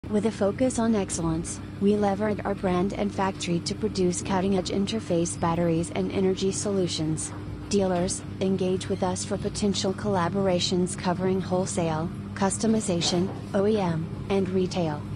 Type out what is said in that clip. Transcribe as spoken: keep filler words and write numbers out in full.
With a focus on excellence, we leverage our brand and factory to produce cutting-edge interface batteries and energy solutions. Dealers, engage with us for potential collaborations covering wholesale, customization, O E M, and retail.